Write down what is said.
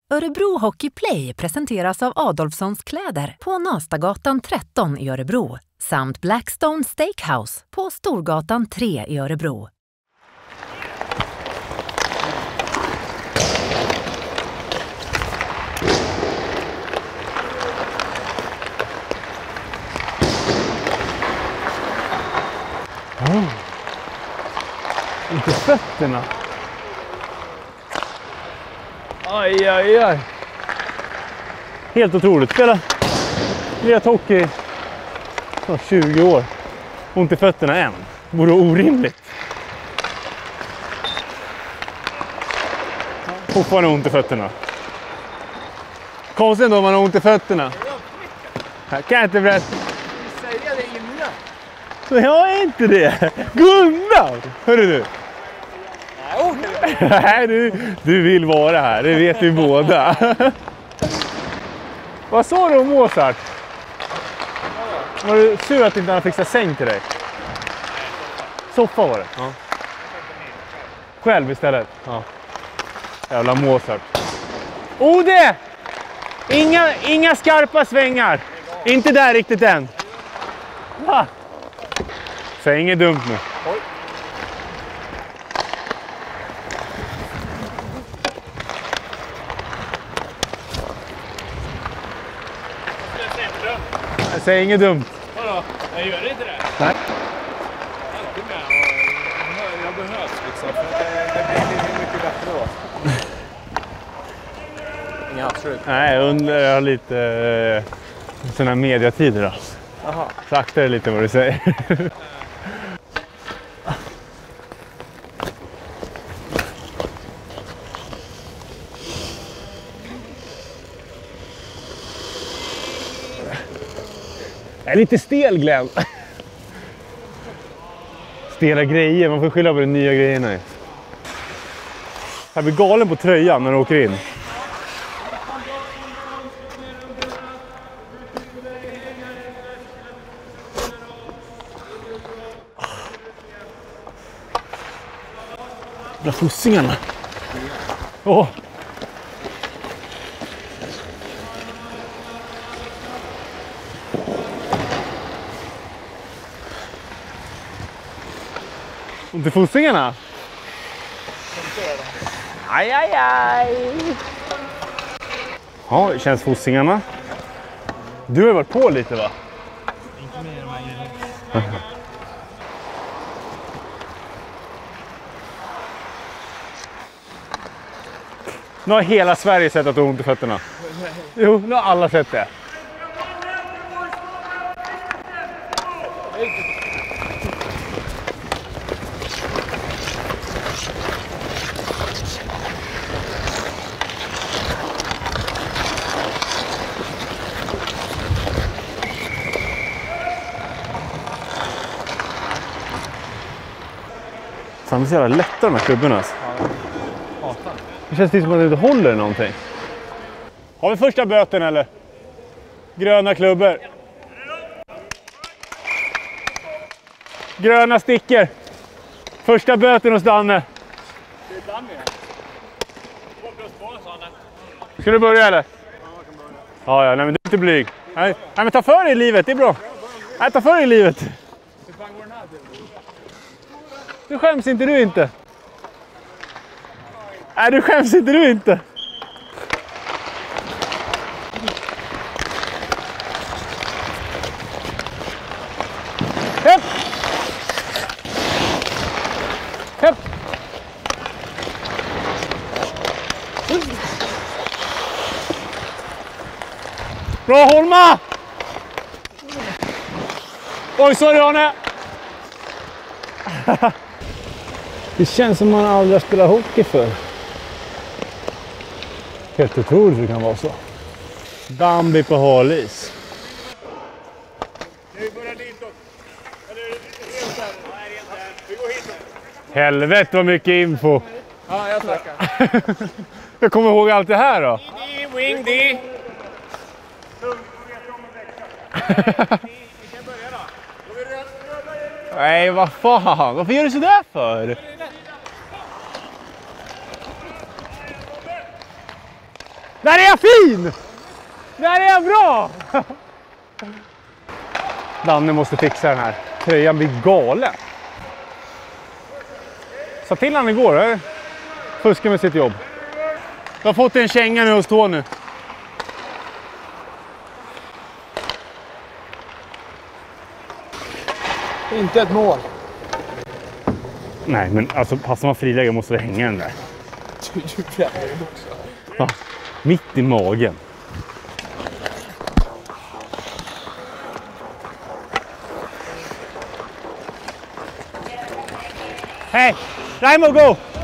Örebro Hockey Play presenteras av Adolfssons kläder på Nastagatan 13 i Örebro samt Blackstone Steakhouse på Storgatan 3 i Örebro. Inte fötterna. Aj, aj, aj. Helt otroligt. Spelat hockey i 20 år. Ont i fötterna än. Vore orimligt. Fortfarande ont i fötterna. Konstigt då om man har ont i fötterna. Här kan jag inte berätta. Du säger det innan. Så jag är inte det. Gunnar! Hörru du. Nej, du vill vara här. Det vet vi båda. Vad sa du om Mozart? Var du sur att inte han fixade säng till dig? Soffa var det? Ja. Själv istället? Ja. Jävla Mozart. Ode! Inga skarpa svängar. Inte där riktigt än. Va? Säg inget dumt nu. Oj. Säg inget dumt. Vadå? Jag gör inte det. Nej. Jag behövs liksom. Det blir mycket bättre då. Inga absolut. Nej, jag har lite såna mediatider då. Jaha. Sakta är lite vad du säger. Jag är lite stel, Glenn. Stela grejer, man får skylla på de nya grejerna. Jag blir galen på tröjan när du åker in. Bra fossingarna. Åh. Inte fossingarna? Aj, aj, aj. Ja, det känns fossingarna. Du har varit på lite, va? Inte mer än vad jag. Nu har hela Sverige sett att du har ont i fötterna. Jo, nu har alla sett det. Fan, det är så jävla lätta de här klubborna. Ja, det känns som att du inte håller någonting. Har vi första böten eller? Gröna klubbor. Gröna sticker. Första böten hos Danne. det är Danne. 2+2 sa han. Ska du börja eller? Ja, jag kan börja. Ja, nej men du är inte blyg. Nej, men ta för dig i livet, det är bra. Nej, ta för dig i livet. Hur fan går den här till? Du skäms inte du inte. Nej, du skäms inte du inte. Hepp! Hepp! Bra Holma! Oj, sorry Arne! Det känns som man aldrig har spelat hockey för. Helt otroligt det kan vara så. Bambi på halis. Vi börjar ditåt. Eller är det helt där? Nej, det är inte där. Vi går hitåt. Helvete vad mycket info. Ja, jag tackar. Jag kommer ihåg allt det här då. Wing D. Nej, vad fan. Varför gör du så där för? Där är jag fin! Där är jag bra! Danne måste fixa den här. Tröjan blir galen. Sa till han igår, eller? Fuska med sitt jobb. Jag har fått en känga nu hos Tony. Inte ett mål. Nej, men alltså passar man friläge måste vi hänga den där. Du bränner den också. Ja, mitt i magen. Hej! Raimo, go!